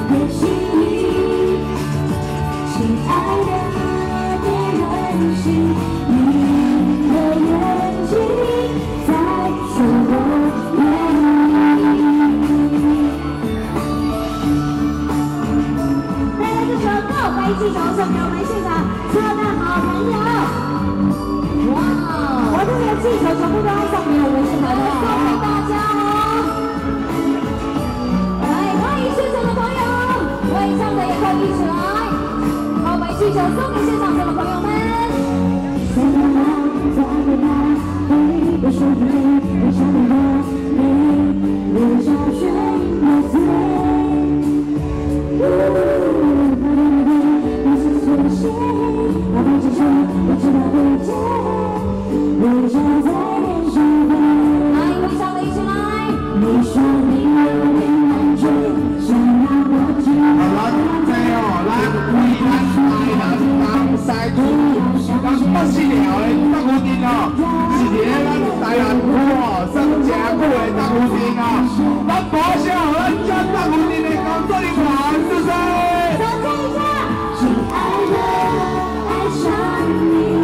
也许你，亲爱的，别任性，你的眼睛在说我愿意。带来这首告白气球送给我们现场所有的好朋友。 哇！我这个气球全部都要送给我们现场的送给大家哦！来，欢迎现场的朋友，会唱的也快一起来！告白气球送给现场的朋友们。在我手里，我想我你，我找寻我自你是所幸，告白气球，我知道会见。 我站在天上飞，来，会唱的一起来。你说你有点难追，想让我知道。好啦，这哦，咱为咱台南东西区，咱北市寮的北湖镇哦，是伫咧咱台南区哦，算真久的北湖镇哦。咱保证咱将北湖镇的工作人员，是不是？掌声一下，亲爱的，爱上你。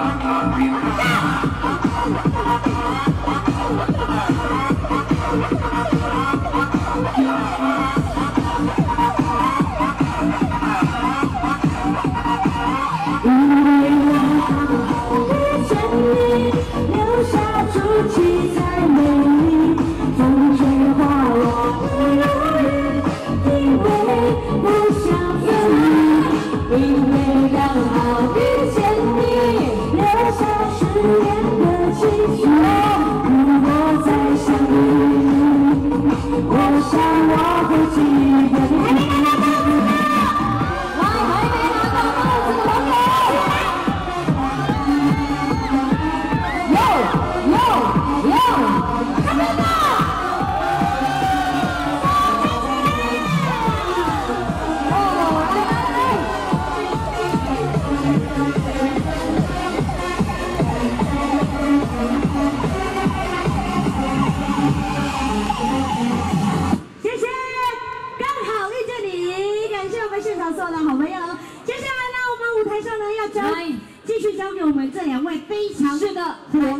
继续交给我们这2位非常是的。